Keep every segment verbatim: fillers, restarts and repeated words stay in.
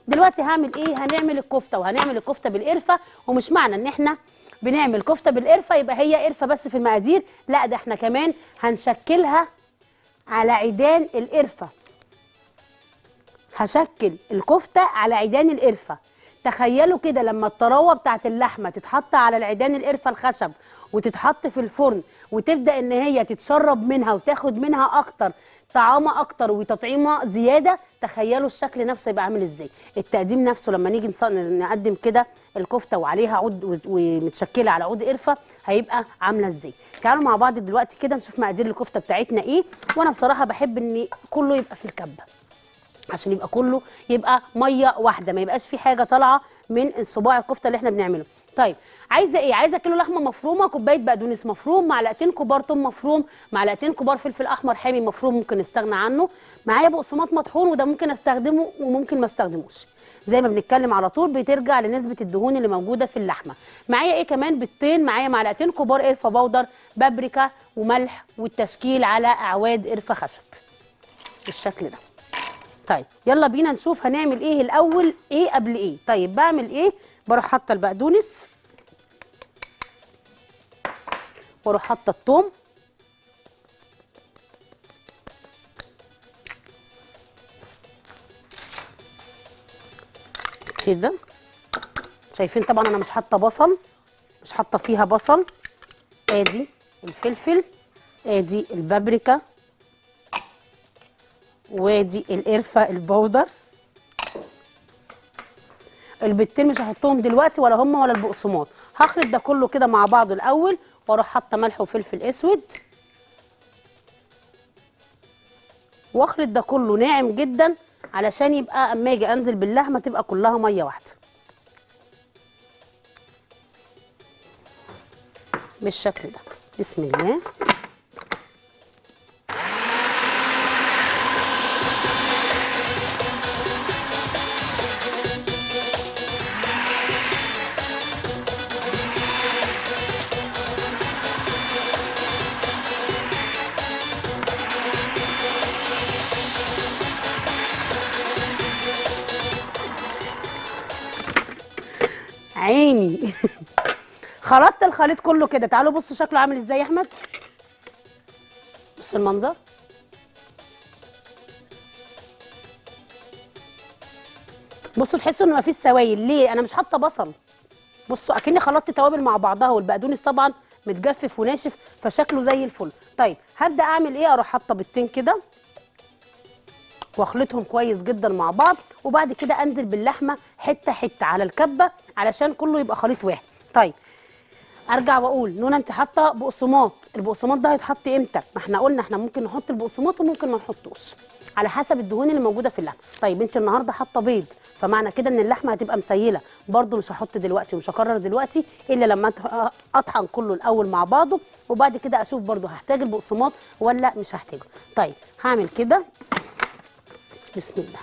دلوقتي هعمل ايه؟ هنعمل الكفته، وهنعمل الكفته بالقرفه. ومش معنى ان احنا بنعمل كفته بالقرفه يبقى هي قرفه بس في المقادير، لا ده احنا كمان هنشكلها على عيدان القرفه. هشكل الكفته على عيدان القرفه. تخيلوا كده لما الطراوه بتاعت اللحمه تتحط على العيدان القرفه الخشب وتتحط في الفرن وتبدا ان هي تتشرب منها وتاخد منها اكتر طعامه اكتر وتطعيمه زياده، تخيلوا الشكل نفسه يبقى عامل ازاي. التقديم نفسه لما نيجي نقدم كده الكفته وعليها عود ومتشكله على عود قرفه هيبقى عامله ازاي. تعالوا مع بعض دلوقتي كده نشوف مقادير الكفته بتاعتنا ايه. وانا بصراحه بحب ان كله يبقى في الكبه عشان يبقى كله يبقى ميه واحده، ما يبقاش في حاجه طالعه من صباع الكفته اللي احنا بنعمله. طيب عايزه ايه؟ عايزه كيلو لحمه مفرومه، كوبايه بقدونس مفروم، معلقتين كبار توم مفروم، معلقتين كبار فلفل احمر حامي مفروم ممكن نستغنى عنه، معايا بقسماط مطحون وده ممكن استخدمه وممكن ما استخدموش، زي ما بنتكلم على طول بترجع لنسبه الدهون اللي موجوده في اللحمه. معايا ايه كمان؟ بيضتين، معايا معلقتين كبار قرفه بودر، بابريكا وملح، والتشكيل على اعواد قرفه خشب بالشكل ده. طيب يلا بينا نشوف هنعمل ايه الاول، ايه قبل ايه. طيب بعمل ايه؟ بروح حاطه البقدونس واروح حاطه الثوم كده. شايفين طبعا انا مش حاطه بصل، مش حاطه فيها بصل. ادي الفلفل، ادي البابريكا، وادي القرفه البودر. البيضتين مش هحطهم دلوقتي ولا هم ولا البقسماط، هخلط ده كله كده مع بعضه الاول واروح حاطه ملح وفلفل اسود واخلط ده كله ناعم جدا علشان يبقى اما اجي انزل باللحمه تبقى كلها ميه واحده بالشكل ده. بسم الله. عيني خلطت الخليط كله كده. تعالوا بصوا شكله عامل ازاي يا احمد. بص المنظر. بصوا تحسوا ان مفيش سوائل. ليه؟ انا مش حاطه بصل. بصوا اكني خلطت توابل مع بعضها، والبقدونس طبعا متجفف وناشف فشكله زي الفل. طيب هبدا اعمل ايه؟ اروح حاطه بيضتين كده واخلطهم كويس جدا مع بعض، وبعد كده انزل باللحمه حته حته على الكبه علشان كله يبقى خليط واحد. طيب ارجع واقول نونا انت حاطه بقسماط، البقسماط ده هيتحط امتى؟ ما احنا قلنا احنا ممكن نحط البقسماط وممكن ما نحطوش على حسب الدهون اللي موجوده في اللحمه. طيب انت النهارده حاطه بيض، فمعنى كده ان اللحمه هتبقى مسيله، برده مش هحط دلوقتي ومش هكرر دلوقتي الا لما اطحن كله الاول مع بعضه، وبعد كده اشوف برده هحتاج البقسماط ولا مش هحتاجه. طيب هعمل كده. بسم الله.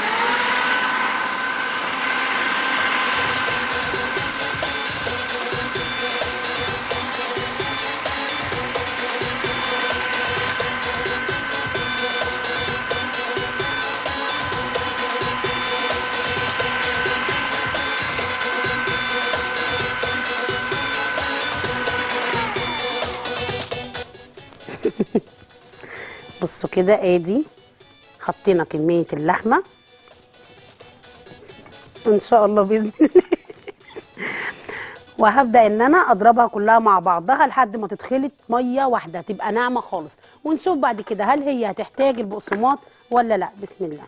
بصوا كده ادي حطينا كميه اللحمه ان شاء الله باذن الله وهبدا ان انا اضربها كلها مع بعضها لحد ما تتخلط ميه واحده تبقى ناعمه خالص، ونشوف بعد كده هل هي هتحتاج البقسماط ولا لا. بسم الله.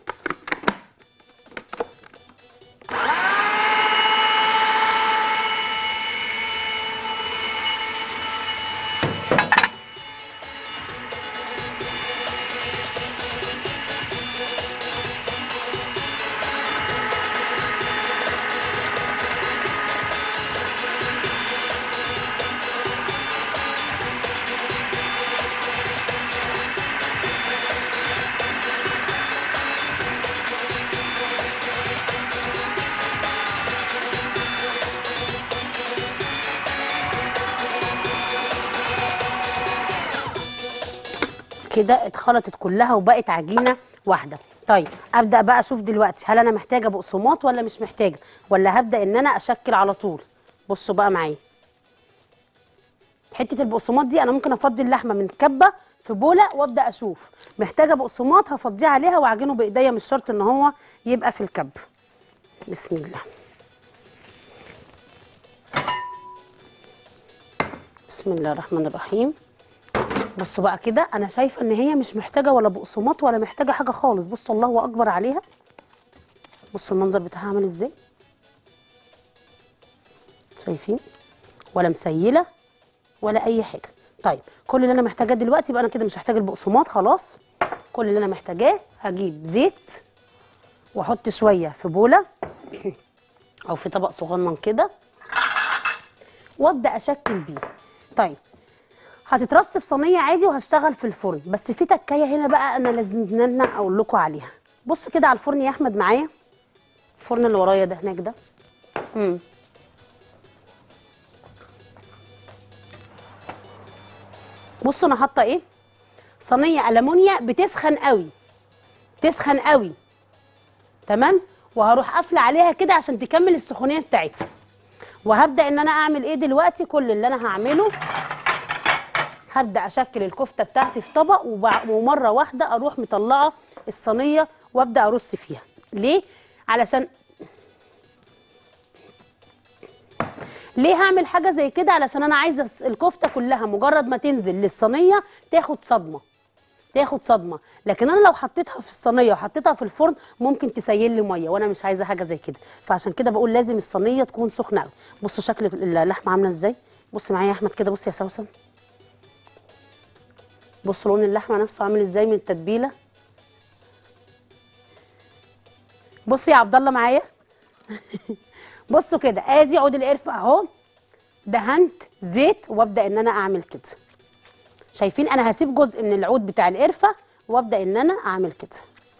كده اتخلطت كلها وبقت عجينه واحده. طيب ابدا بقى اشوف دلوقتي هل انا محتاجه بقسماط ولا مش محتاجه، ولا هبدا ان انا اشكل على طول. بصوا بقى معايا حته البقسماط دي، انا ممكن افضي اللحمه من كبه في بوله وابدا اشوف محتاجه بقسماط هفضيه عليها واعجنه بايديا، مش شرط ان هو يبقى في الكب. بسم الله. بسم الله الرحمن الرحيم. بصوا بقى كده انا شايفه ان هي مش محتاجه ولا بقسماط ولا محتاجه حاجه خالص. بصوا الله اكبر عليها، بصوا المنظر بتاعها عامل ازاي، شايفين؟ ولا مسيله ولا اي حاجه. طيب كل اللي انا محتاجاه دلوقتي يبقى انا كده مش هحتاج البقسماط خلاص. كل اللي انا محتاجاه هجيب زيت واحط شويه في بوله او في طبق صغنن كده وابدا اشكل بيه. طيب هتترص في صينيه عادي وهشتغل في الفرن، بس في تكايه هنا بقى انا لازم ان انا اقول لكم عليها. بص كده على الفرن يا احمد معايا، الفرن اللي ورايا ده هناك ده. امم بصوا انا حاطه ايه، صينيه المونيا بتسخن قوي، تسخن قوي تمام، وهروح قافله عليها كده عشان تكمل السخونيه بتاعتها. وهبدا ان انا اعمل ايه دلوقتي، كل اللي انا هعمله هبدا اشكل الكفته بتاعتي في طبق ومره واحده اروح مطلعه الصينيه وابدا ارص فيها. ليه؟ علشان ليه هعمل حاجه زي كده؟ علشان انا عايزه الكفته كلها مجرد ما تنزل للصينيه تاخد صدمه، تاخد صدمه، لكن انا لو حطيتها في الصينيه وحطيتها في الفرن ممكن تسيل لي ميه، وانا مش عايزه حاجه زي كده. فعشان كده بقول لازم الصينيه تكون سخنه قوي. بصوا شكل اللحمه عامله ازاي، بص معايا يا احمد كده، بص يا سوسن، بصوا لون اللحمه نفسه عامل ازاي من التتبيله. بص يا عبد الله معايا بصوا كده ادي عود القرفه اهو، دهنت زيت وابدا ان انا اعمل كده. شايفين؟ انا هسيب جزء من العود بتاع القرفه وابدا ان انا اعمل كده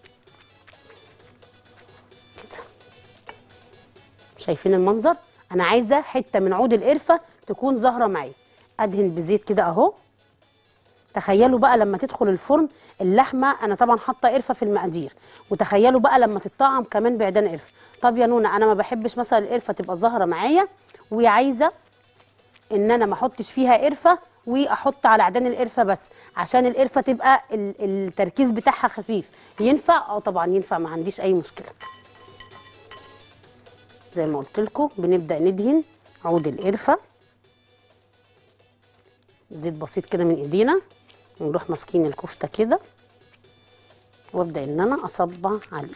كده. شايفين المنظر؟ انا عايزه حته من عود القرفه تكون ظاهره معايا. ادهن بزيت كده اهو. تخيلوا بقى لما تدخل الفرن اللحمه، انا طبعا حاطه قرفه في المقادير، وتخيلوا بقى لما تتطعم كمان بعيدان قرفه. طب يا نونا انا ما بحبش مثلا القرفه تبقى ظاهره معايا وعايزه ان انا ما احطش فيها قرفه واحط على عيدان القرفه بس، عشان القرفه تبقى التركيز بتاعها خفيف. ينفع؟ اه طبعا ينفع، ما عنديش اي مشكله. زي ما قلت لكم بنبدا ندهن عود القرفه زيت بسيط كده من ايدينا، ونروح ماسكين الكفته كده وابدا ان انا اصبع عليه.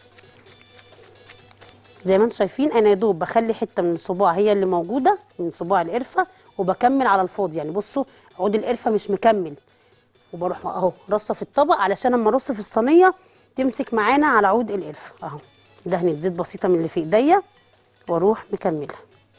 زي ما انتم شايفين انا يا دوب بخلي حته من الصباع هي اللي موجوده من صباع القرفه وبكمل على الفاضي. يعني بصوا عود القرفه مش مكمل، وبروح اهو رصه في الطبق علشان اما ارص في الصينيه تمسك معانا على عود القرفه اهو. دهنه زيت بسيطه من اللي في ايديا واروح مكمله.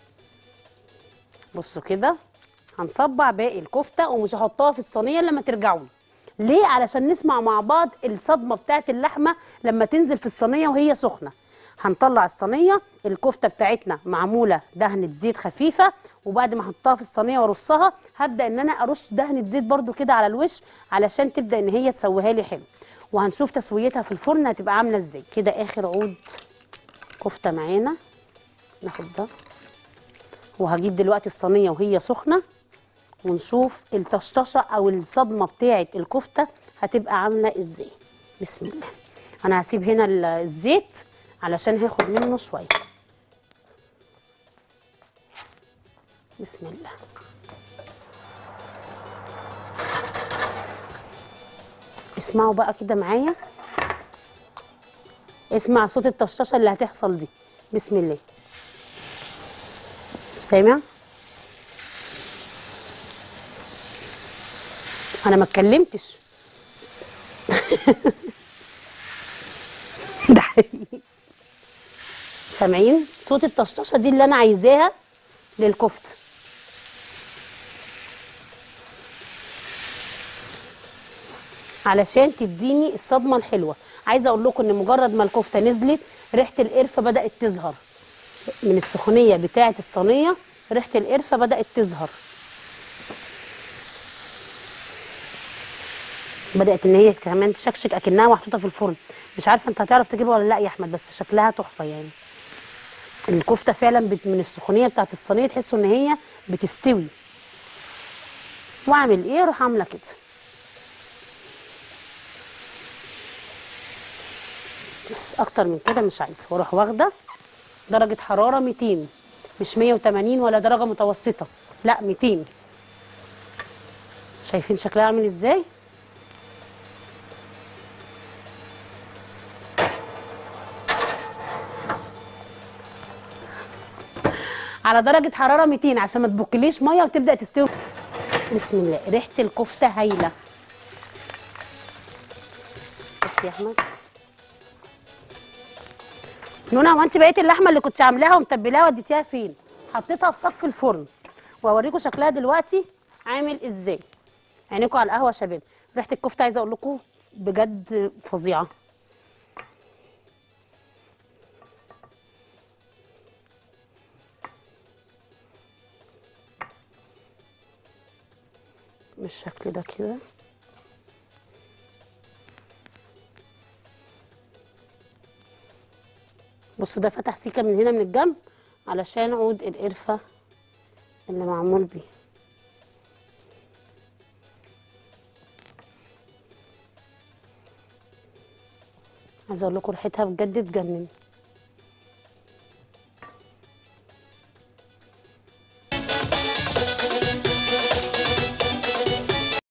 بصوا كده هنصبع باقي الكفته ومش هحطها في الصينيه لما ترجعوا لي. ليه؟ علشان نسمع مع بعض الصدمه بتاعت اللحمه لما تنزل في الصينيه وهي سخنه. هنطلع الصينيه الكفته بتاعتنا معموله دهنه زيت خفيفه، وبعد ما احطها في الصينيه وارصها هبدا ان انا ارش دهنه زيت برده كده على الوش علشان تبدا ان هي تسويها لي حلو. وهنشوف تسويتها في الفرن هتبقى عامله ازاي. كده اخر عود كفته معانا، ناخد ده وهجيب دلوقتي الصينيه وهي سخنه ونشوف الطشطشه او الصدمه بتاعه الكفته هتبقى عامله ازاي. بسم الله. انا هسيب هنا الزيت علشان هاخد منه شويه. بسم الله. اسمعوا بقى كده معايا، اسمع صوت الطشطشه اللي هتحصل دي. بسم الله. سامع؟ انا ما اتكلمتش ده حقيقي. سامعين صوت الطشطشه دي اللي انا عايزاها للكفته. علشان تديني الصدمه الحلوه. عايزه اقول لكم ان مجرد ما الكفته نزلت ريحه القرفه بدات تظهر من السخونيه بتاعه الصينيه، ريحه القرفه بدات تظهر. بدات ان هي كمان تشكشك اكنها محطوطه في الفرن. مش عارفه انت هتعرف تجيبها ولا لا يا احمد، بس شكلها تحفه يعني. الكفته فعلا بت- من السخونيه بتاعت الصينيه تحسوا ان هي بتستوي. واعمل ايه؟ اروح عامله كده. بس اكتر من كده مش عايزه، واروح واخده درجه حراره ميتين، مش مية وتمانين ولا درجه متوسطه، لا ميتين. شايفين شكلها عامل ازاي؟ على درجه حراره ميتين عشان ما تبكليش ميه وتبدا تستوي. بسم الله، ريحه الكفته هايله. بص يا احمد نونا، هو انت بقيت اللحمه اللي كنت عاملاها ومتبلاها وديتيها فين؟ حطيتها في صف الفرن، وهوريكم شكلها دلوقتي عامل ازاي. عينيكم على القهوه يا شباب. ريحه الكفته عايزه اقول لكم بجد فظيعه. بالشكل ده كده. بصوا ده فتح سيكه من هنا من الجنب علشان عود القرفه اللي معمول بيه. عايزه اقول لكم ريحتها بجد تجنن.